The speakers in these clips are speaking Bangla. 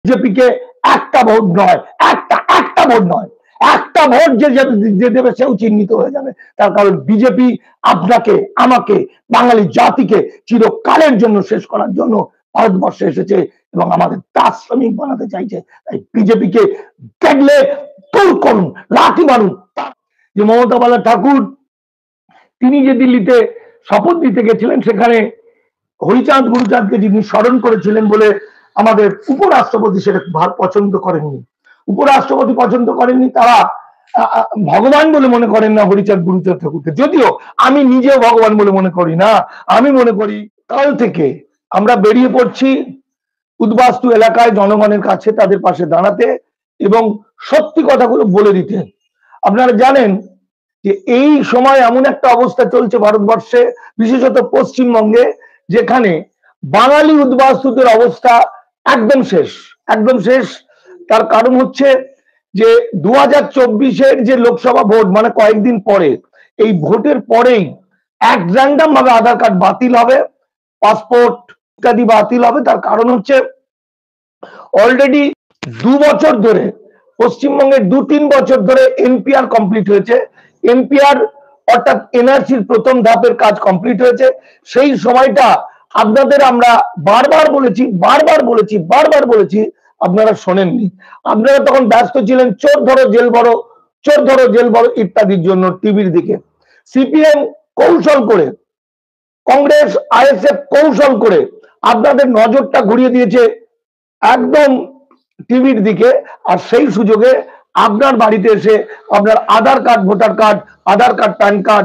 বিজেপিকে একটা ভোট নয়, একটা ভোট নয়, একটা ভোট যে দেবে সেও চিহ্নিত হয়ে যাবে। তার কারণ বিজেপি আপনাকে, আমাকে, বাঙালি জাতিকে চিরকালের জন্য শেষ করার জন্য ভারতবর্ষে এসেছে এবং আমাদের দাস শ্রমিক বানাতে চাইছে। তাই বিজেপিকে দেখলে দূর করুন, লাঠি মারুন। যে মমতা বালা ঠাকুর তিনি যে দিল্লিতে শপথ দিতে গেছিলেন, সেখানে হরিচাঁদ গুরুচাঁদকে যিনি স্মরণ করেছিলেন বলে আমাদের উপরাষ্ট্রপতি সেটা পছন্দ করেননি। উপরাষ্ট্রপতি পছন্দ করেননি, তারা ভগবান বলে মনে করেন না হরিচাঁদ গুরুচাঁদ ঠাকুরকে। যদিও আমি নিজেও ভগবান বলে মনে করি না। আমি মনে করি কাল থেকে আমরা বেরিয়ে পড়ছি উদ্বাস্তু এলাকায় জনগণের কাছে তাদের পাশে দাঁড়াতে এবং সত্যি কথাগুলো বলে দিতে। আপনারা জানেন যে এই সময় এমন একটা অবস্থা চলছে ভারতবর্ষে, বিশেষত পশ্চিমবঙ্গে, যেখানে বাঙালি উদ্বাস্তুদের অবস্থা একদম শেষ, একদম শেষ। তার কারণ হচ্ছে যে 2024-এর যে লোকসভা ভোট, মানে কয়েকদিন পরে, এই ভোটের পরেই এক র্যান্ডম ভাবে আধার কার্ড বাতিল হবে, পাসপোর্ট ইত্যাদি বাতিল হবে। তার কারণ হচ্ছে অলরেডি 2 বছর ধরে পশ্চিমবঙ্গে 2-3 বছর ধরে এনপিআর কমপ্লিট হয়েছে। এনপিআর অর্থাৎ এনআরসির প্রথম ধাপের কাজ কমপ্লিট হয়েছে। সেই সময়টা আপনাদের আমরা বারবার বলেছি, আপনারা শোনেননি। আপনারা তখন ব্যস্ত ছিলেন চোর ধরো জেল বড়, চোর ধরো জেল বড় ইত্যাদির জন্য টিভির দিকে। সিপিএম কৌশল করে, কংগ্রেস আইএসএফ কৌশল করে আপনাদের নজরটা ঘুরিয়ে দিয়েছে একদম টিভির দিকে। আর সেই সুযোগে আপনার বাড়িতে এসে আপনার Aadhaar card, voter card, Aadhaar card, PAN card,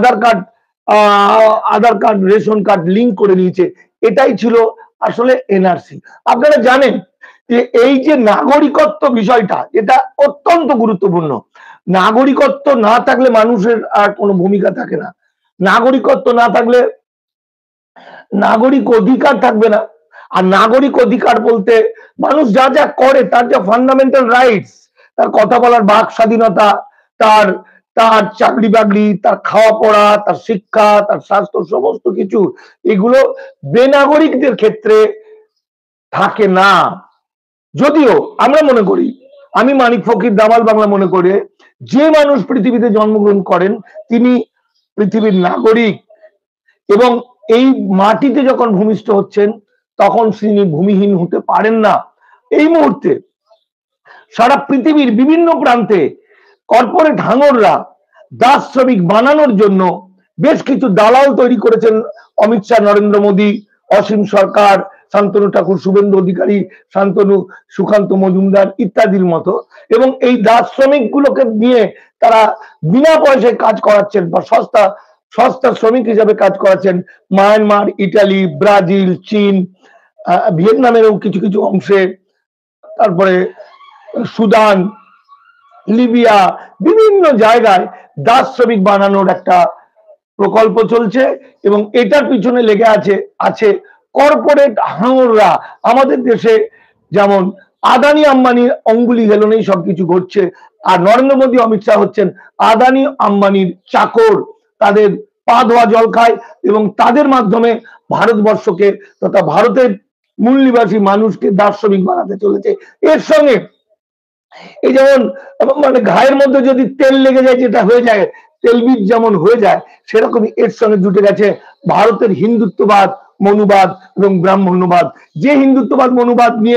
Aadhaar card, ration card link করে নিয়েছে। এটাই ছিল আসলে এনআরসি। আপনারা জানেন যে এই যে নাগরিকত্ব বিষয়টা, এটা অত্যন্ত গুরুত্বপূর্ণ। নাগরিকত্ব না থাকলে মানুষের আর কোনো ভূমিকা থাকে না। নাগরিকত্ব না থাকলে নাগরিক অধিকার থাকবে না। আর নাগরিক অধিকার বলতে মানুষ যা যা করে, তার যা ফান্ডামেন্টাল রাইটস, তার কথা বলার বাক স্বাধীনতা, তার তার চাকরি বাকরি, তার খাওয়া পড়া, তার শিক্ষা, তার স্বাস্থ্য, সমস্ত কিছু এগুলো বেনাগরিকদের ক্ষেত্রে থাকে না। যদিও আমরা মনে করি, আমি মানিক ফকির দামাল বাংলা মনে করে, যে মানুষ পৃথিবীতে জন্মগ্রহণ করেন তিনি পৃথিবীর নাগরিক এবং এই মাটিতে যখন ভূমিষ্ঠ হচ্ছেন তখন তিনি ভূমিহীন হতে পারেন না। এই মুহূর্তে সারা পৃথিবীর বিভিন্ন প্রান্তে কর্পোরেট হাঙররা দাস শ্রমিক বানানোর জন্য বেশ কিছু দালাল তৈরি করেছেন অমিত শাহ, নরেন্দ্র মোদী, অসীম সরকার, শান্তনু ঠাকুর, শুভেন্দু অধিকারী, শান্তনু, সুকান্ত মজুমদার ইত্যাদির মতো। এবং এই দাস শ্রমিক গুলোকে নিয়ে তারা বিনা পয়সায় কাজ করাচ্ছেন বা সস্তা শ্রমিক হিসাবে কাজ করাচ্ছেন মায়ানমার, ইটালি, ব্রাজিল, চীন, ভিয়েতনামেরও কিছু কিছু অংশে, তারপরে সুদান, লিবিয়া, বিভিন্ন জায়গায় দাস শ্রমিক বানানোর একটা প্রকল্প চলছে এবং এটার পিছনে লেগে আছে কর্পোরেট হাঙররা। আমাদের দেশে যেমন আদানি আম্বানির অঙ্গুলি হেলনেই সবকিছু ঘটছে, আর নরেন্দ্র মোদী, অমিত শাহ হচ্ছেন আদানি আম্বানির চাকর। তাদের পা ধোয়া জল খায় এবং তাদের মাধ্যমে ভারতবর্ষকে তথা ভারতের মূল নিবাসী মানুষকে দাস শ্রমিক বানাতে চলেছে। এর সঙ্গে এই যেমন মানে ঘায়ের মধ্যে যদি তেল লেগে যায়, যেটা হয়ে যায় তেলবীজ যেমন হয়ে যায়, সেরকমই এর সঙ্গে জুটে গেছে ভারতের হিন্দুত্ববাদ মনুবাদ এবং ব্রাহ্মণ্যবাদ। যে হিন্দুত্ববাদ মনুবাদ নিয়ে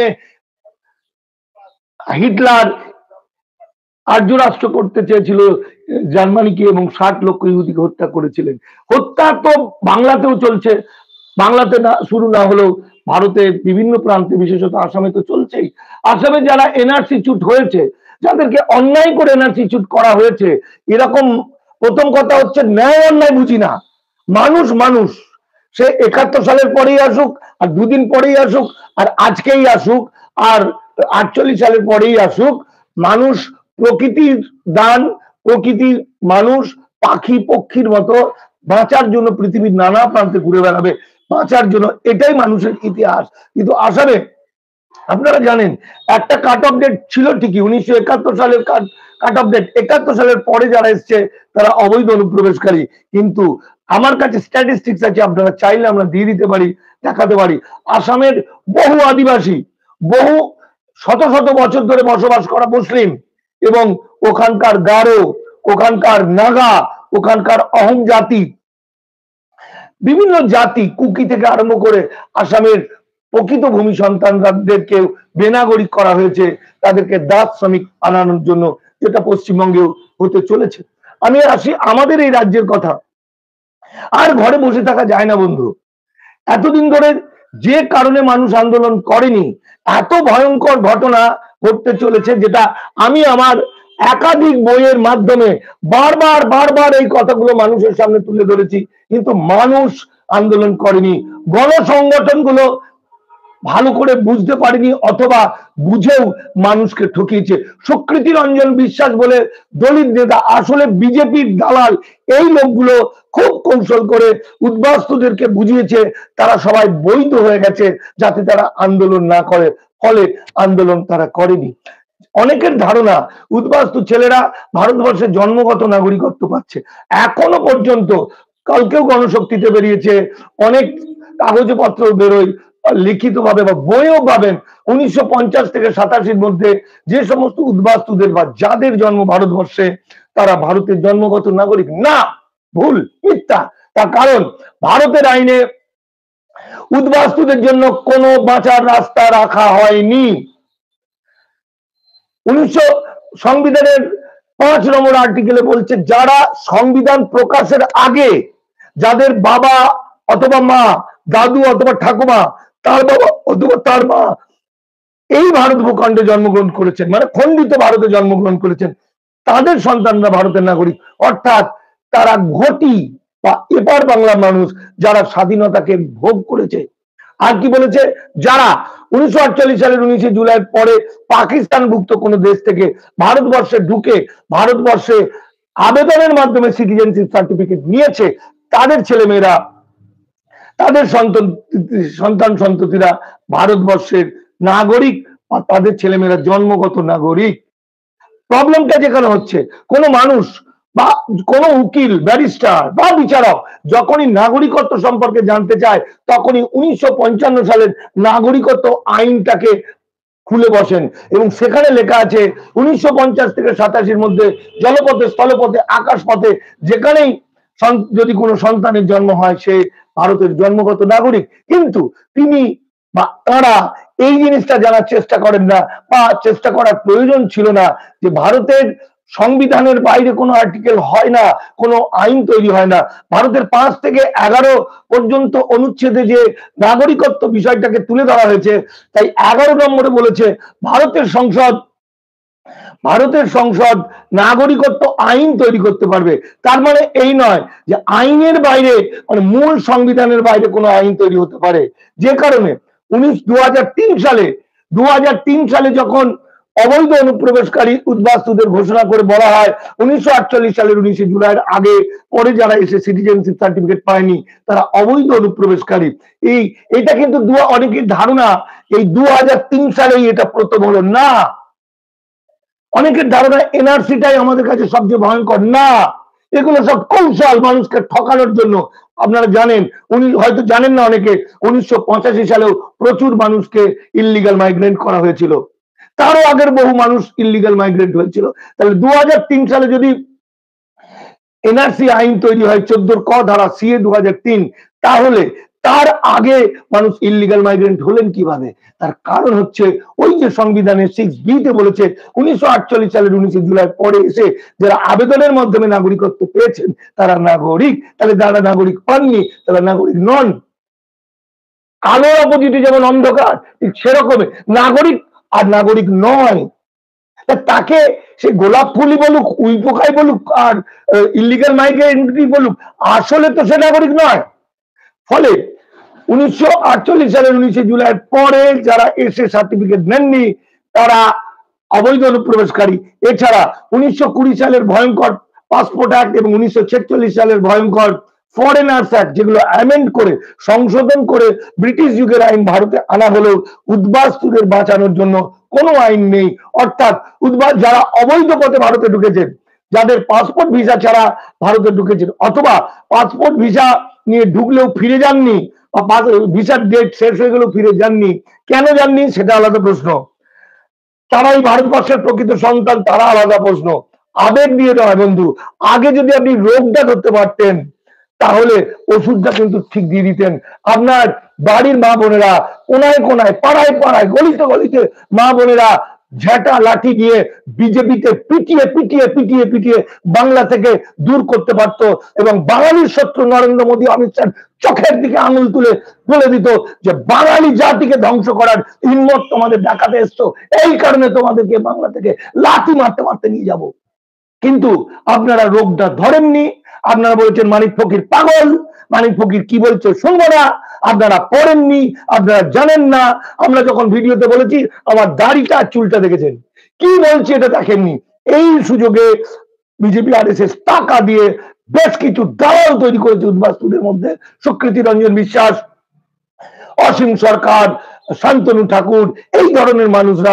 হিটলার আর্য রাষ্ট্র করতে চেয়েছিল জার্মানিকে এবং 60 লক্ষ ইহুদিকে হত্যা করেছিলেন। হত্যা তো বাংলাতেও চলছে, বাংলাতে না শুরু না হলেও ভারতের বিভিন্ন প্রান্তে, বিশেষত আসামে তো চলছেই। আসামে যারা এনআরসি চুট হয়েছে, যাদেরকে অন্যায় করে এনআরসি চুট করা হয়েছে, এরকম প্রথম কথা হচ্ছে ন্যায় অন্যায় বুঝি না। মানুষ সে 71 সালের পরেই আসুক, আর দুদিন পরেই আসুক, আর আজকেই আসুক, আর 48 সালের পরেই আসুক, মানুষ প্রকৃতির দান, প্রকৃতির মানুষ পাখি পক্ষীর মতো বাঁচার জন্য পৃথিবীর নানা প্রান্তে ঘুরে বেড়াবে, বাঁচার জন্য। এটাই মানুষের ইতিহাস। কিন্তু আসামে আপনারা জানেন একটা কাট অফ ডেট ছিল ঠিকই, 1971 সালের কাট অফ ডেট। 71 সালের পরে যারা এসছে তারা অবৈধ অনুপ্রবেশকারী। কিন্তু আমার কাছে স্ট্যাটিস্টিক্স আছে, আপনারা চাইলে আমরা দিয়ে দিতে পারি, দেখাতে পারি। আসামের বহু আদিবাসী, বহু শত শত বছর ধরে বসবাস করা মুসলিম এবং ওখানকার গারো, ওখানকার নাগা, ওখানকার অহোম জাতি, বিভিন্ন জাতি, কুকি থেকে আরম্ভ করে আসামের প্রকৃত ভূমি সন্তানদেরকেও বেনাগরিক করা হয়েছে, তাদেরকে দাস শ্রমিক আনানোর জন্য, যেটা পশ্চিমবঙ্গেও হতে চলেছে। আমি আসি আমাদের এই রাজ্যের কথা। আর ঘরে বসে থাকা যায় না বন্ধু। এতদিন ধরে যে কারণে মানুষ আন্দোলন করেনি, এত ভয়ঙ্কর ঘটনা ঘটতে চলেছে, যেটা আমি আমার একাধিক বইয়ের মাধ্যমে বারবার বারবার এই কথাগুলো মানুষের সামনে তুলে ধরেছি, কিন্তু মানুষ আন্দোলন করেনি। গণসংগঠনগুলো ভালো করে বুঝতে পারেনি, অথবা বুঝেও মানুষকে ঠকিয়েছে। সুকৃতি রঞ্জন বিশ্বাস বলে দলিত নেতা, আসলে বিজেপির দালাল, এই লোকগুলো খুব কৌশল করে উদ্বাস্তুদেরকে বুঝিয়েছে তারা সবাই বৈধ হয়ে গেছে যাতে তারা আন্দোলন না করে, ফলে আন্দোলন তারা করেনি। অনেকের ধারণা উদ্বাস্তু ছেলেরা ভারতবর্ষের জন্মগত নাগরিকত্ব পাচ্ছে, এখনো পর্যন্ত। কালকেও গণশক্তিতে বেরিয়েছে, অনেক কাগজপত্র বেরোয় লিখিত ভাবে বা বইও পাবেন। 1950 থেকে 87 মধ্যে যে সমস্ত উদ্বাস্তুদের বা যাদের জন্ম ভারতবর্ষে, তারা ভারতের জন্মগত নাগরিক না, ভুল, মিথ্যা। তার কারণ ভারতের আইনে উদ্বাস্তুদের জন্য কোনো বাঁচার রাস্তা রাখা হয়নি। 1900 সংবিধানের 5 নম্বর আর্টিকেলে বলছে, যারা সংবিধান প্রকাশের আগে যাদের বাবা অথবা মা, দাদু অথবা ঠাকুমা, তার বাবা অথবা তার মা এই ভারত ভূখণ্ডে জন্মগ্রহণ করেছেন, মানে খণ্ডিত ভারতে জন্মগ্রহণ করেছেন, তাদের সন্তানরা ভারতের নাগরিক। অর্থাৎ তারা ঘটি বা এপার বাংলার মানুষ যারা স্বাধীনতাকে ভোগ করেছে। আর কি বলেছে, যারা 1948 সালের 19 জুলাই পরে পাকিস্তানভুক্ত কোন দেশ থেকে ভারতবর্ষে ঢুকে ভারতবর্ষে আবেদনের মাধ্যমে সিটিজেনশিপ সার্টিফিকেট নিয়েছে, তাদের ছেলেমেয়েরা, তাদের সন্তান সন্ততিরা ভারতবর্ষের নাগরিক বা তাদের ছেলেমেয়েরা জন্মগত নাগরিক। প্রবলেমটা যেখানে হচ্ছে, কোন মানুষ বা কোন উকিল, ব্যারিস্টার বা বিচারক যখনই নাগরিকত্ব সম্পর্কে জানতে চায়, তখনই 1955 সালের নাগরিকত্ব আইনটাকে খুলে বসেন এবং সেখানে লেখা আছে 1950 থেকে 87 মধ্যে জলপথে, স্থলপথে, আকাশপথে যেখানেই যদি কোনো সন্তানের জন্ম হয়, সে ভারতের জন্মগত নাগরিক। কিন্তু তিনি বা তারা এই জিনিসটা জানার চেষ্টা করেন না, বা চেষ্টা করার প্রয়োজন ছিল না, যে ভারতের সংবিধানের বাইরে কোনো আর্টিকেল হয় না, কোনো আইন তৈরি হয় না। ভারতের 5 থেকে 11 পর্যন্ত অনুচ্ছেদে যে নাগরিকত্ব বিষয়টাকে তুলে ধরা হয়েছে, তাই 11 নম্বরে বলেছে ভারতের সংসদ নাগরিকত্ব আইন তৈরি করতে পারবে। তার মানে এই নয় যে আইনের বাইরে, মানে মূল সংবিধানের বাইরে কোনো আইন তৈরি হতে পারে। যে কারণে 2003 সালে যখন অবৈধ অনুপ্রবেশকারী উদ্বাস্তুদের ঘোষণা করে বলা হয় 1948 সালের 19 জুলাইয়ের আগে পরে যারা এসে সিটিজেনশিপ সার্টিফিকেট পায়নি তারা অবৈধ অনুপ্রবেশকারী। এটা কিন্তু অনেকের ধারণা এই 2003 সালেই এটা প্রথম হলো, না। অনেকের ধারণা এনআরসিটাই আমাদের কাছে সবচেয়ে ভয়ঙ্কর, না। এগুলো সব কৌশল মানুষকে ঠকানোর জন্য। আপনারা জানেন, উনি হয়তো জানেন না অনেকে, 1985 সালেও প্রচুর মানুষকে ইল্লিগাল মাইগ্রেন্ট করা হয়েছিল, তারও আগের বহু মানুষ ইল্লিগাল মাইগ্রেন্ট হয়েছিল। তাহলে 2003 সালে যদি এনআরসি আইন তৈরি হয় 14 ক ধারা সিএ 2003, তাহলে তার আগে মানুষ ইল্লিগাল মাইগ্রেন্ট হলেন কিভাবে? তার কারণ হচ্ছে ওই যে সংবিধানের 6B তে বলেছে 1948 সালের 19 জুলাই পরে এসে যারা আবেদনের মাধ্যমে নাগরিকত্ব পেয়েছেন তারা নাগরিক। তাহলে যারা নাগরিক পাননি তারা নাগরিক নন। আলোর অপোজিটে যেমন অন্ধকার, ঠিক সেরকমই নাগরিক আর নাগরিক নয়। তাকে সে গোলাপ ফুলই বলুক, উইপোকাই বলুক, আর ইল্লিগাল মাইগ্রেন্ট বলুক, আসলে তো সে নাগরিক নয়। ফলে 1948 সালের 19 জুলাই পরে যারা এসে সার্টিফিকেট নেননি তারা অবৈধ অনুপ্রবেশকারী। এছাড়া 1920 সালের ভয়ঙ্কর পাসপোর্ট অ্যাক্ট এবং 1946 সালের ভয়ঙ্কর ফরেনার্স অ্যাক্ট, যেগুলো অ্যামেন্ড করে, সংশোধন করে ব্রিটিশ যুগের আইন ভারতে আনা হলেও উদ্বাস্তুদের বাঁচানোর জন্য কোনো আইন নেই। অর্থাৎ যারা অবৈধ পথে ভারতে ঢুকেছেন, যাদের পাসপোর্ট ভিসা ছাড়া ভারতে ঢুকেছেন, অথবা পাসপোর্ট ভিসা নিয়ে ঢুকলেও ফিরে যাননি, বা ভিসার ডেট শেষ হয়ে গেলেও ফিরে যাননি, কেন যাননি সেটা আলাদা প্রশ্ন। তারাই ভারতবর্ষের প্রকৃত সন্তান, তারা আলাদা প্রশ্ন। আবেগ দিয়ে নয় বন্ধু, আগে যদি আপনি রোগটা ধরতে পারতেন তাহলে ওষুধটা কিন্তু ঠিক দিয়ে দিতেন। আপনার বাড়ির মা বোনেরা কোনায় কোনায়, পাড়ায় পাড়ায়, গলিতে গলিতে মা বোনেরা ঝাঁটা লাঠি দিয়ে বিজেপিতে পিটিয়ে পিটিয়ে পিটিয়ে পিটিয়ে বাংলা থেকে দূর করতে পারত, এবং বাঙালির শত্রু নরেন্দ্র মোদী, অমিত শাহ চোখের দিকে আঙুল তুলে বলে দিত যে বাঙালি জাতিকে ধ্বংস করার হিম্মত তোমাদের দেখাতে এসছো, এই কারণে তোমাদেরকে বাংলা থেকে লাঠি মারতে মারতে নিয়ে যাব। কিন্তু আপনারা রোগটা ধরেননি। আপনারা বলেছেন মানিক ফকির পাগল, মানিক ফকির কি বলছে শুনবো না। আপনারা পড়েননি, আপনারা জানেন না। আমরা যখন ভিডিওতে বলেছি আমার দাড়িটা চুলটা দেখেছেন, কি বলছে এটা দেখেননি। এই সুযোগে বিজেপি আরএসএস টাকা দিয়ে বেশ কিছু দালাল তৈরি করেছে উদ্বাস্তুদের মধ্যে। সুকৃতি রঞ্জন বিশ্বাস, অসীম সরকার, শান্তনু ঠাকুর, এই ধরনের মানুষরা,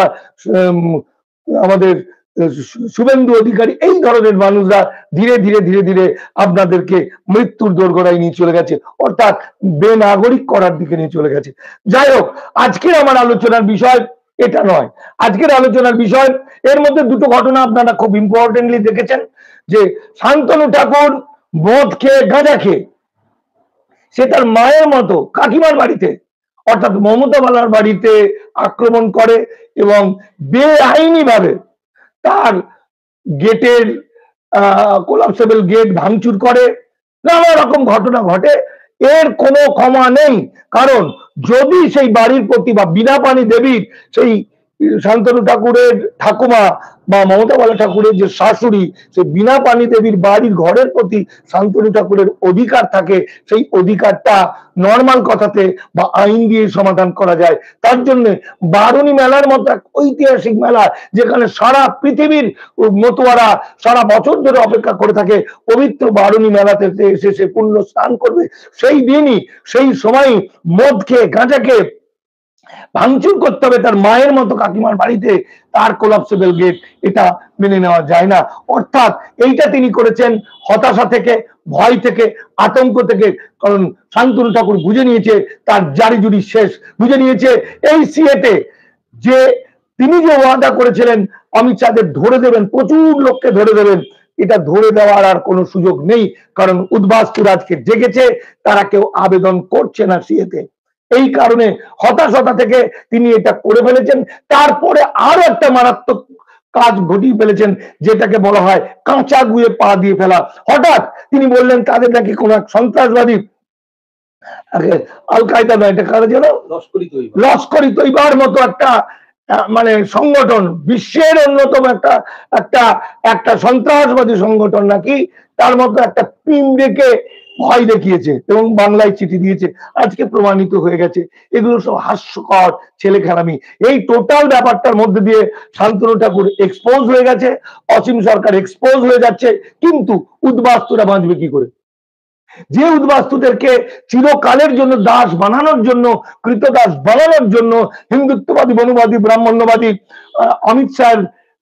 আমাদের শুভেন্দু অধিকারী, এই ধরনের মানুষরা ধীরে ধীরে ধীরে ধীরে আপনাদেরকে মৃত্যুর দোরগোড়ায় নিয়ে চলে গেছে, অর্থাৎ বেনাগরিক করার দিকে নিয়ে চলে গেছে। যাই হোক, আজকের আমার আলোচনার বিষয় এটা নয়। আজকের আলোচনার বিষয়, এর মধ্যে দুটো ঘটনা আপনারা খুব ইম্পর্টেন্টলি দেখেছেন, যে শান্তনু ঠাকুর মদ খেয়ে, গাঁজা খেয়ে, সে তার মায়ের মতো কাকিমার বাড়িতে, অর্থাৎ মমতা বালার বাড়িতে আক্রমণ করে এবং বেআইনি ভাবে তার গেটের কোলাপসেবল গেট ভাঙচুর করে, নানা রকম ঘটনা ঘটে। এর কোনো ক্ষমা নেই, কারণ যদি সেই বাড়ির প্রতি বা বীণাপাণি দেবীর, সেই শান্তনু ঠাকুরের ঠাকুমা বা মমতা বালা ঠাকুরের যে শাশুড়ি, সেই বীণাপাণি দেবীর বাড়ির ঘরের প্রতি শান্তনু ঠাকুরের অধিকার থাকে, সেই অধিকারটা নর্মাল কথাতে বা আইন দিয়ে সমাধান করা যায়। তার জন্য বারুণী মেলার মতো এক ঐতিহাসিক মেলা, যেখানে সারা পৃথিবীর মতোয়ারা সারা বছর ধরে অপেক্ষা করে থাকে পবিত্র বারুণী মেলাতে এসে সে পুণ্য স্নান করবে, সেই দিনই, সেই সময়ই মদ খেয়ে, গাঁজা খেয়ে ভাঙচুর করতে হবে তার মায়ের মতো কাকিমার বাড়িতে, তার কোলাপসেবল গেট, এটা মেনে নেওয়া যায় না। অর্থাৎ এইটা তিনি করেছেন হতাশা থেকে, ভয় থেকে, আতঙ্ক থেকে। কারণ শান্তনু ঠাকুর বুঝে নিয়েছে তার জারি জুরি শেষ, বুঝে নিয়েছে এই সিএতে যে তিনি যে ওয়াদা করেছিলেন অমিত শাহদের ধরে দেবেন, প্রচুর লোককে ধরে দেবেন, এটা ধরে দেওয়ার আর কোনো সুযোগ নেই। কারণ উদ্বাস্তুরা আজকে জেগেছে, তারা কেউ আবেদন করছে না সিএতে। এই কারণে হতাশা থেকে তিনি এটা করে ফেলেছেন। তারপরে আরো একটা মারাত্মক কাজ ঘটিয়ে ফেলেছেন, যেটাকে বলা হয় কাঁচা গুয়ে পা দিয়ে ফেলা। হঠাৎ তিনি বললেন তাদের নাকি কোন এক সন্ত্রাসবাদী, আল কায়দা নয়, এটা কারা যেন, লস্করি তৈবার মতো একটা মানে সংগঠন, বিশ্বের অন্যতম একটা একটা একটা সন্ত্রাসবাদী সংগঠন নাকি, তার মতো একটা পিমড়েকে ভয় দেখিয়েছে এবং বাংলায় চিঠি দিয়েছে। আজকে প্রমাণিত হয়ে গেছে এগুলো সব হাস্যকর ছেলে খেলামি। এই টোটাল ব্যাপারটার মধ্যে দিয়ে শান্তনু ঠাকুর এক্সপোজ হয়ে গেছে, অসীম সরকার এক্সপোজ হয়ে যাচ্ছে। কিন্তু উদ্বাস্তুরা বাঁচবে কি করে? যে উদ্বাস্তুদেরকে চিরকালের জন্য দাস বানানোর জন্য, কৃতদাস বানানোর জন্য হিন্দুত্ববাদী, বনুবাদী, ব্রাহ্মণ্যবাদী অমিত শাহের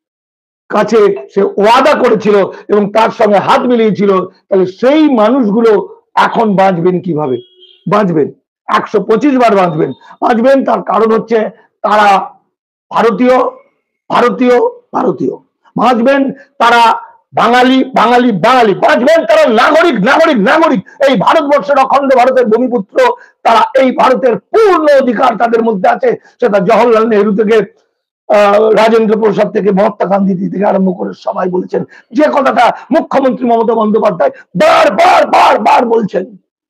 কাছে সে ওয়াদা করেছিল এবং তার সঙ্গে হাত মিলিয়েছিল, তাহলে সেই মানুষগুলো এখন বাঁচবেন কিভাবে? বাঁচবেন 125 বার বাঁচবেন। বাঁচবেন তার কারণ হচ্ছে তারা ভারতীয়, ভারতীয়, ভারতীয়। বাঁচবেন তারা বাঙালি, বাঙালি, বাঙালি। বাঁচবেন তারা নাগরিক, নাগরিক, নাগরিক। এই ভারতবর্ষের অখণ্ড ভারতের ভূমিপুত্র তারা। এই ভারতের পূর্ণ অধিকার তাদের মধ্যে আছে। সেটা জওহরলাল নেহরু থেকে রাজেন্দ্র প্রসাদ থেকে মহাত্মা গান্ধী থেকে আরম্ভ করে সবাই বলেছেন। যে কথাটা মুখ্যমন্ত্রী মমতা বন্দ্যোপাধ্যায় বারবার বারবার বলছেন।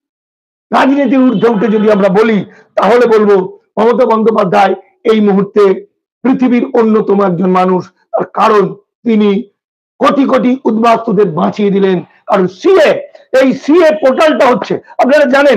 রাজনীতির ঊর্ধ্বে উঠে যদি আমরা বলি তাহলে বলবো মমতা বন্দ্যোপাধ্যায় এই মুহূর্তে পৃথিবীর অন্যতম একজন মানুষ। তার কারণ তিনি কোটি কোটি উদ্বাস্তুদের বাঁচিয়ে দিলেন। কারণ সিএ, এই সিএ পোর্টালটা হচ্ছে, আপনারা জানেন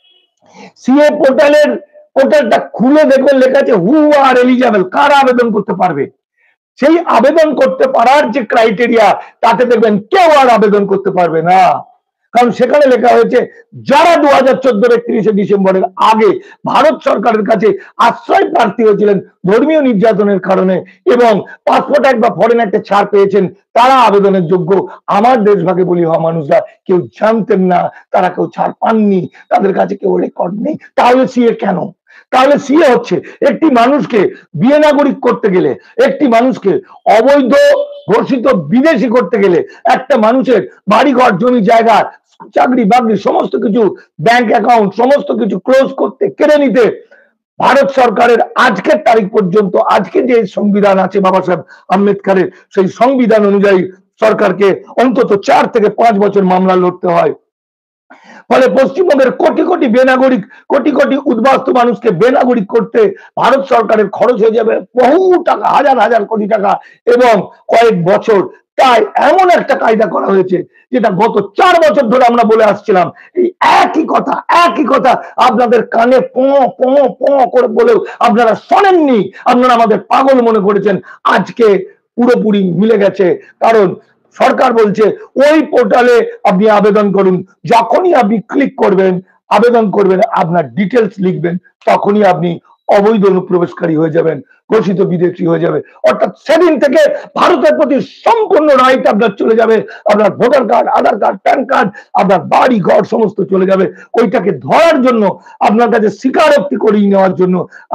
সিএ পোর্টালটা খুলে দেখবেন লেখা আছে হু আর এলিজিবল, কারা আবেদন করতে পারবে। সেই আবেদন করতে পারার যে ক্রাইটেরিয়া, তাতে দেখবেন কেউ আর আবেদন করতে পারবে না। কারণ সেখানে লেখা হয়েছে যারা 2014 31 ডিসেম্বরের আগে ভারত সরকারের কাছে আশ্রয় প্রার্থী হয়েছিলেন ধর্মীয় নির্যাতনের কারণে এবং পাসপোর্ট অ্যাক্ট বা ফরেন অ্যাক্টে ছাড় পেয়েছেন, তারা আবেদনের যোগ্য। আমার দেশভাগে বলি হওয়া মানুষরা কেউ জানতেন না, তারা কেউ ছাড় পাননি, তাদের কাছে কেউ রেকর্ড নেই। তাহলে সিএ কেন? তাহলে সিএ হচ্ছে একটি মানুষকে বিয়ে নাগরিক করতে গেলে, একটি মানুষকে অবৈধ ঘোষিত বিদেশি করতে গেলে, একটা মানুষের বাড়িঘর জমি জায়গা চাকরি বাকরি সমস্ত কিছু ব্যাংক অ্যাকাউন্ট সমস্ত কিছু ক্লোজ করতে কেড়ে নিতে ভারত সরকারের আজকের তারিখ পর্যন্ত আজকে যে সংবিধান আছে বাবা সাহেব আম্বেদকরের, সেই সংবিধান অনুযায়ী সরকারকে অন্তত 4 থেকে 5 বছর মামলা লড়তে হয়। ফলে পশ্চিমবঙ্গের কোটি কোটি বেনাগরিক, কোটি কোটি উদ্বাস্তু মানুষকে বেনাগরিক করতে ভারত সরকারের খরচ হয়ে যাবে বহু টাকা, হাজার হাজার কোটি টাকা এবং কয়েক বছর। তাই এমন একটা কায়দা করা হয়েছে যেটা গত 4 বছর ধরে আমরা বলে আসছিলাম, এই একই কথা আপনাদের কানে পো পো পো করে বলেও আপনারা শোনেননি, আপনারা আমাদের পাগল মনে করেছেন। আজকে পুরোপুরি মিলে গেছে, কারণ সরকার বলছে ওই পোর্টালে আপনি আবেদন করুন, যখনই আপনি ক্লিক করবেন আবেদন করবেন আপনার ডিটেলস লিখবেন, তখনই আপনি অবৈধ অনুপ্রবেশকারী হয়ে যাবেন, ঘোষিত বিদেশি হয়ে যাবে। অর্থাৎ সেদিন থেকে ভারতের প্রতি সম্পূর্ণ রাইট আপনার চলে যাবে, আপনার voter card, Aadhaar card, PAN card, আপনার বাড়ি ঘর সমস্ত চলে যাবে। ওইটাকে ধরার জন্য, আপনার কাছে স্বীকারোক্তি করিয়ে নেওয়ার জন্য,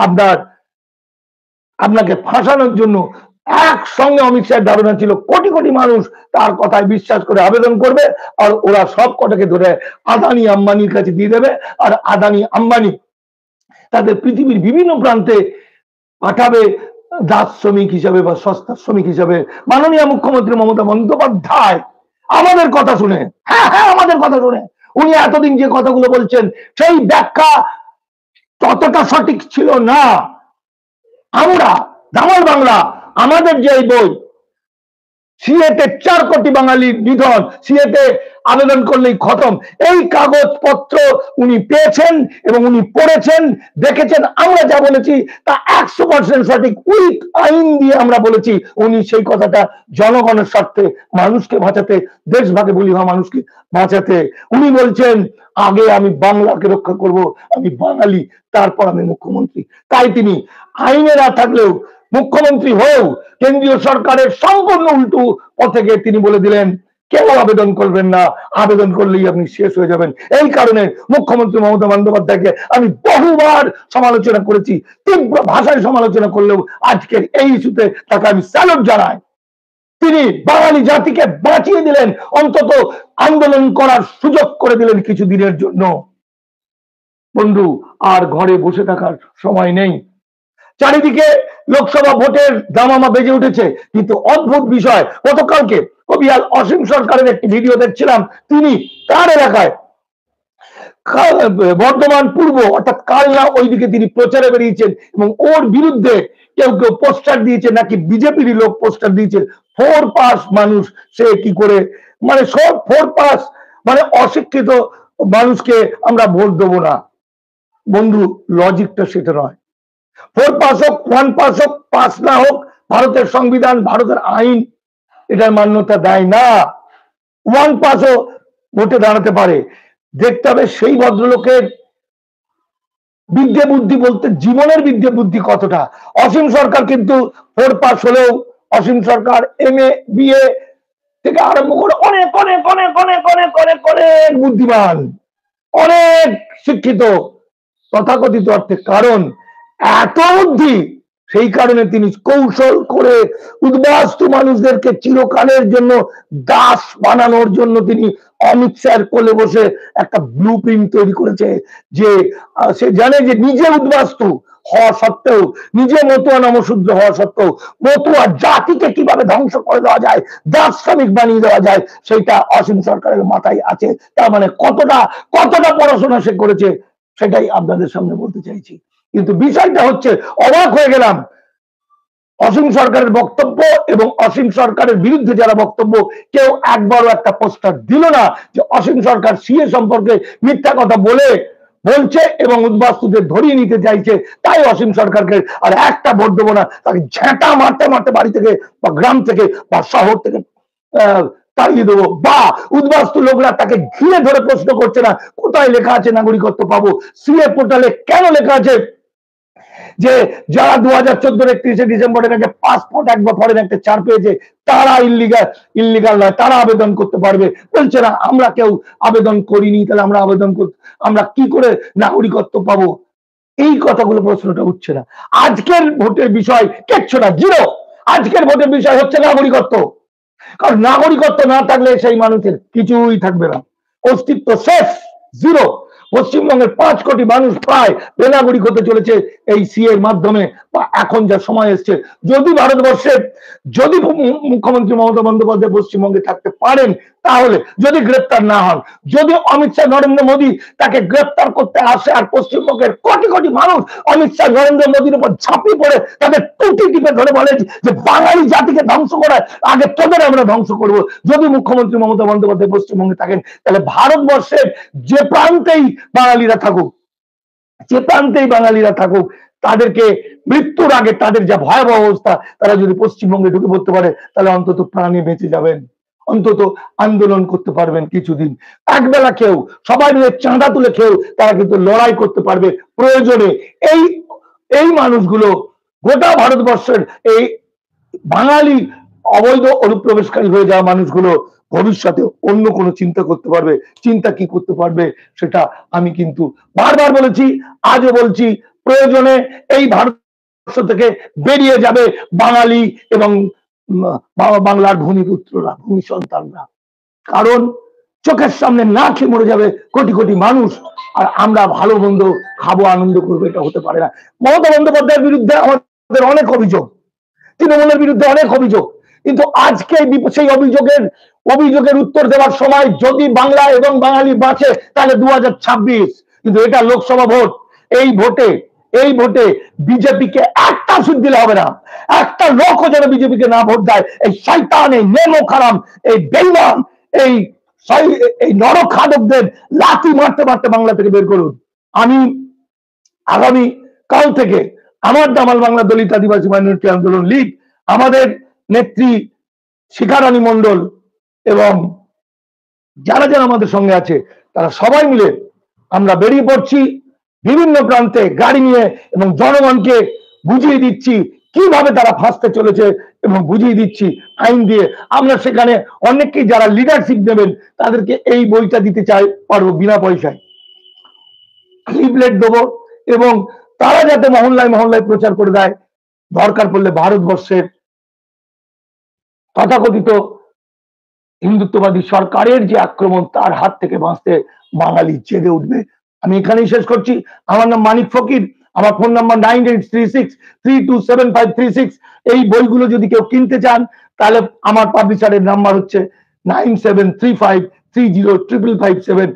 আপনাকে ফাঁসানোর জন্য একসঙ্গে অমিত শাহের ধারণা ছিল কোটি কোটি মানুষ তার কথায় বিশ্বাস করে আবেদন করবে, আর ওরা সব কটাকে ধরে আদানি আম্বানির কাছে দিয়ে দেবে, আর আদানি আম্বানি তাদের পৃথিবীর বিভিন্ন প্রান্তে পাঠাবে দাস শ্রমিক হিসাবে বা সস্তা শ্রমিক হিসাবে। মাননীয় মুখ্যমন্ত্রী মমতা বন্দ্যোপাধ্যায় আমাদের কথা শুনে, হ্যাঁ আমাদের কথা শুনে, উনি এতদিন যে কথাগুলো বলছেন সেই ব্যাখ্যা ততটা সঠিক ছিল না। আমরা দামাল বাংলা, আমাদের যে বই সিএতে 4 কোটি বাঙালির নিধন, সিএতে আবেদন করলেই খতম, এই কাগজপত্র উনি পেয়েছেন এবং উনি পড়েছেন, দেখেছেন। আমরা যা বলেছি তা 100% সঠিক, উইথ আইন দিয়ে আমরা বলেছি। উনি সেই কথাটা জনগণের স্বার্থে, মানুষকে বাঁচাতে, দেশ ভাগে বলি হওয়া মানুষকে বাঁচাতে উনি বলছেন আগে আমি বাংলাকে রক্ষা করব, আমি বাঙালি, তারপর আমি মুখ্যমন্ত্রী। তাই তিনি আইনে না থাকলেও মুখ্যমন্ত্রী হয়েও কেন্দ্রীয় সরকারের সম্পূর্ণ উল্টো পথে গিয়ে তিনি বলে দিলেন কেউ আবেদন করবেন না, আবেদন করলেই আপনি শেষ হয়ে যাবেন। এই কারণে মুখ্যমন্ত্রী মমতা বন্দ্যোপাধ্যায়কে আমি বহুবার সমালোচনা করেছি, তীব্র ভাষায় সমালোচনা করলেও আজকের এই ইস্যুতে তাকে আমি স্যালুট জানাই। তিনি বাঙালি জাতিকে বাঁচিয়ে দিলেন, অন্তত আন্দোলন করার সুযোগ করে দিলেন কিছু দিনের জন্য। বন্ধু, আর ঘরে বসে থাকার সময় নেই। চারিদিকে লোকসভা ভোটের দামামা বেজে উঠেছে, কিন্তু অদ্ভুত বিষয়, গতকালকে কবিয়াল অসীম সরকারের একটি ভিডিও দেখছিলাম। তিনি তার এলাকায় বর্ধমান পূর্ব অর্থাৎ কালনা ওইদিকে তিনি প্রচারে বেরিয়েছেন এবং ওর বিরুদ্ধে কেউ কেউ পোস্টার দিয়েছে, নাকি বিজেপির লোক পোস্টার দিয়েছে 4 পাস মানুষ সে কি করে, মানে সব 4 পাস মানে অশিক্ষিত মানুষকে আমরা ভোট দেবো না। বন্ধু, লজিকটা সেটা নয়। 4 পাস হোক, 1 পাস হোক, পাস না হোক, ভারতের সংবিধান, ভারতের আইন এটার মান্যতা দেয় না। 1 পাসও ভোটে দাঁড়াতে পারে। দেখতে হবে সেই ভদ্রলোকের বিদ্যে বুদ্ধি, বলতে জীবনের বিদ্যে বুদ্ধি কতটা। অসীম সরকার কিন্তু 4 পাস হলেও অসীম সরকার MA BA থেকে আরম্ভ করে অনেক অনেক অনেক অনেক অনেক অনেক অনেক বুদ্ধিমান, অনেক শিক্ষিত তথাকথিত অর্থে। কারণ এত বুদ্ধি, সেই কারণে তিনি কৌশল করে উদ্বাস্তু মানুষদেরকে চিরকালের জন্য দাস বানানোর জন্য তিনি অমিত শাহের কোলে বসে একটা ব্লুপ্রিন্ট তৈরি করেছে, যে সে জানে যে নিজে উদ্বাস্তু হওয়া সত্ত্বেও, নিজে মতুয়া নমশূদ্র হওয়া সত্ত্বেও মতুয়া জাতিকে কিভাবে ধ্বংস করে দেওয়া যায়, দাস শ্রমিক বানিয়ে দেওয়া যায়, সেটা অসীম সরকারের মাথায় আছে। তার মানে কতটা কতটা পড়াশোনা সে করেছে সেটাই আপনাদের সামনে বলতে চাইছি। কিন্তু বিষয়টা হচ্ছে, অবাক হয়ে গেলাম অসীম সরকারের বক্তব্য এবং অসীম সরকারের বিরুদ্ধে যারা বক্তব্য, কেউ একবারও একটা পোস্টার দিল না যে অসীম সরকার সিএ সম্পর্কে মিথ্যা কথা বলছে এবং উদ্বাস্তুদের ধরিয়ে নিতে চাইছে, তাই অসীম সরকারকে আর একটা ভোট দেবো না, তাকে ঝেঁটা মারতে মারতে বাড়ি থেকে বা গ্রাম থেকে বা শহর থেকে তাড়িয়ে দেবো। বা উদ্বাস্তু লোকরা তাকে ঘিরে ধরে প্রশ্ন করছে না কোথায় লেখা আছে নাগরিকত্ব পাবো, সিএ পোর্টালে কেন লেখা আছে যে যারা 2014 31 ডিসেম্বরের আগে পাসপোর্ট একবার ফরেন একটা 4 পেয়েছে তারা ইল্লিগাল নয়, তারা আবেদন করতে পারবে। বলছে না আমরা কেউ আবেদন করিনি, তাহলে আমরা কি করে নাগরিকত্ব পাবো? এই কথাগুলো প্রশ্নটা উঠছে না। আজকের ভোটের বিষয় কিচ্ছু না, জিরো। আজকের ভোটের বিষয় হচ্ছে নাগরিকত্ব। কারণ নাগরিকত্ব না থাকলে সেই মানুষের কিছুই থাকবে না, অস্তিত্ব শেষ, জিরো। পশ্চিমবঙ্গের 5 কোটি মানুষ প্রায় বেনাগরিক হতে চলেছে এই সিএর মাধ্যমে, বা এখন যা সময় এসছে। যদি ভারতবর্ষের, যদি মুখ্যমন্ত্রী মমতা বন্দ্যোপাধ্যায় পশ্চিমবঙ্গে থাকতে পারেন, তাহলে যদি গ্রেপ্তার না হন, যদি অমিত শাহ নরেন্দ্র মোদী তাকে গ্রেপ্তার করতে আসে, আর পশ্চিমবঙ্গের কোটি কোটি মানুষ অমিত শাহ নরেন্দ্র মোদীর উপর ঝাঁপিয়ে পড়ে তাদের টুটি টিপে ধরে বলে যে বাঙালি জাতিকে ধ্বংস করায় আগে তোদের আমরা ধ্বংস করব, যদি মুখ্যমন্ত্রী মমতা বন্দ্যোপাধ্যায় পশ্চিমবঙ্গে থাকেন, তাহলে ভারতবর্ষের যে প্রান্তেই বাঙালিরা থাকুক, যে প্রান্তেই বাঙালিরা থাকুক, তাদেরকে মৃত্যুর আগে তাদের যা ভয়াবহ অবস্থা, তারা যদি পশ্চিমবঙ্গে ঢুকে পড়তে পারে, তাহলে অন্তত প্রাণে বেঁচে যাবেন, অন্তত আন্দোলন করতে পারবেন কিছুদিন। একবেলা খেয়েও, সবাই মিলে চাঁদা তুলে খেয়েও তারা কিন্তু লড়াই করতে পারবে প্রয়োজনে। এই এই মানুষগুলো গোটা ভারতবর্ষের এই বাঙালি অবৈধ অনুপ্রবেশকারী হয়ে যাওয়া মানুষগুলো ভবিষ্যতে অন্য কোনো চিন্তা করতে পারবে। চিন্তা কি করতে পারবে সেটা আমি কিন্তু বারবার বলেছি, আজও বলছি, প্রয়োজনে এই ভারতবর্ষ থেকে বেরিয়ে যাবে বাঙালি এবং বাংলার ভূমিপুত্ররা, ভূমি সন্তানরা। কারণ চোখের সামনে না খেয়ে মরে যাবে কোটি কোটি মানুষ, আর আমরা ভালো মন্দ খাবো, আনন্দ করবো, এটা হতে পারে না। মমতা বন্দ্যোপাধ্যায়ের বিরুদ্ধে আমাদের অনেক অভিযোগ, তৃণমূলের বিরুদ্ধে অনেক অভিযোগ, কিন্তু আজকে সেই অভিযোগের উত্তর দেওয়ার সময় যদি বাংলা এবং বাঙালি বাঁচে তাহলে 2026, কিন্তু এটা লোকসভা ভোট। এই ভোটে বিজেপিকে একটা সিট দিলে হবে না, একটা লোকও যেন বিজেপিকে না ভোট দেয়। এই শয়তান, এই নেমো খারাম, এই বেঈমান, এই নরখাদকদের লাথি মারতে মারতে বাংলা থেকে বের করুন। আমি আগামী কাল থেকে আমার দামাল বাংলা দলিত আদিবাসী মাইনরিটি আন্দোলন লীগ, আমাদের নেত্রী শিখারানী মন্ডল এবং যারা যারা আমাদের সঙ্গে আছে, তারা সবাই মিলে আমরা বেরিয়ে পড়ছি বিভিন্ন প্রান্তে গাড়ি নিয়ে, এবং জনগণকে বুঝিয়ে দিচ্ছি কিভাবে তারা ফাঁসতে চলেছে, এবং বুঝিয়ে দিচ্ছি আইন দিয়ে। আমরা সেখানে অনেককেই যারা লিডারশিপ নেবেন তাদেরকে এই বইটা দিতে পারবো বিনা পয়সায়, লিফলেট দেবো, এবং তারা যাতে মহল্লায় মহল্লায় প্রচার করে দেয়। দরকার পড়লে ভারতবর্ষের তথাকথিত হিন্দুত্ববাদী সরকারের যে আক্রমণ, তার হাত থেকে বাঁচতে বাঙালি জেগে উঠবে। আমি এখানেই শেষ করছি। আমার নাম মানিক ফকির, আমার ফোন নাম্বার 9836327536। এই বইগুলো যদি কেউ কিনতে চান, তাহলে আমার পাবলিশারের নাম্বার হচ্ছে 9735305557,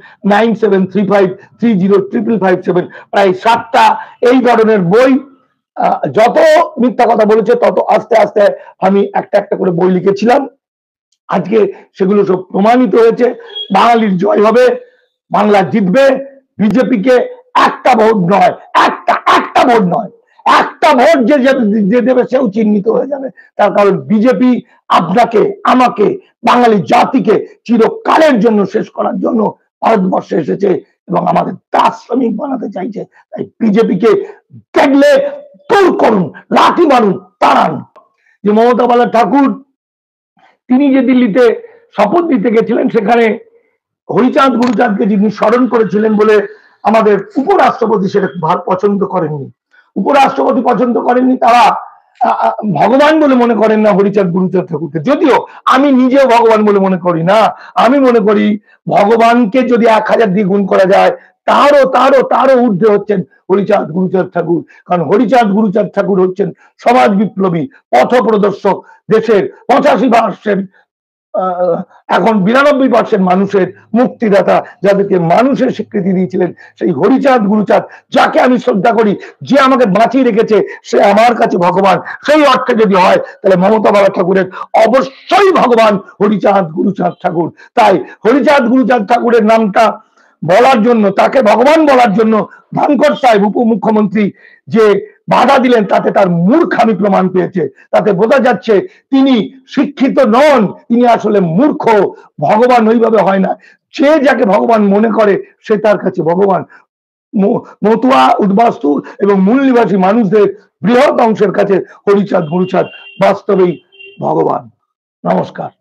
9735305557। প্রায় 7টা এই ধরনের বই। যত মিথ্যা কথা বলেছে তত আস্তে আস্তে আমি একটা একটা করে বই লিখেছিলাম। আজকে সেগুলো সব প্রমাণিত হয়েছে। বাঙালির জয় হবে, বাংলা জিতবে। বিজেপিকে একটা ভোট নয়, একটা ভোট নয়, একটা ভোট যে দেবে সেও চিহ্নিত হয়ে যাবে। তার কারণ বিজেপি আপনাকে, আমাকে, বাঙালি জাতিকে চিরকালের জন্য শেষ করার জন্য ভারতবর্ষে এসেছে এবং আমাদের দাস শ্রমিক বানাতে চাইছে। তাই বিজেপিকে দেখলে দূর করুন, লাঠি মারুন, তাড়ান। যে মমতা বালা ঠাকুর, তিনি যে দিল্লিতে শপথ দিতে গেছিলেন, সেখানে হরিচাঁদ গুরুচাঁদকে যিনি স্মরণ করেছিলেন বলে আমাদের উপরাষ্ট্রপতি সেটা পছন্দ করেননি। উপরাষ্ট্রপতি পছন্দ করেননি, তারা ভগবান বলে মনে করেন না হরিচাঁদ গুরুচাঁদ ঠাকুরকে। যদিও আমি নিজেও ভগবান বলে মনে করি না, আমি মনে করি ভগবানকে যদি 1000 দিয়ে গুণ করা যায়, তারও ঊর্ধ্বে হচ্ছেন হরিচাঁদ গুরুচাঁদ ঠাকুর। কারণ হরিচাঁদ গুরুচাঁদ ঠাকুর হচ্ছেন সমাজ বিপ্লবী, পথ প্রদর্শক, দেশের 85% এখন 92% মানুষের মুক্তিদাতা, যাদেরকে মানুষের স্বীকৃতি দিয়েছিলেন সেই হরিচাঁদ গুরুচাঁদ, যাকে আমি শ্রদ্ধা করি, যে আমাকে বাঁচিয়ে রেখেছে, সে আমার কাছে ভগবান। সেই অর্থে যদি হয়, তাহলে মমতা বালা ঠাকুরের অবশ্যই ভগবান হরিচাঁদ গুরুচাঁদ ঠাকুর। তাই হরিচাঁদ গুরুচাঁদ ঠাকুরের নামটা বলার জন্য, তাকে ভগবান বলার জন্য ধনখড় সাহেব উপমুখ্যমন্ত্রী যে বাধা দিলেন, তাতে তার মূর্খামি প্রমাণ পেয়েছে। তাতে বোঝা যাচ্ছে তিনি শিক্ষিত নন, তিনি আসলে মূর্খ। ভগবান ওইভাবে হয় না, যে যাকে ভগবান মনে করে সে তার কাছে ভগবান। মতুয়া, উদ্বাস্তু এবং মূল নিবাসী মানুষদের বৃহৎ অংশের কাছে হরিচাঁদ গুরুচাঁদ বাস্তবেই ভগবান। নমস্কার।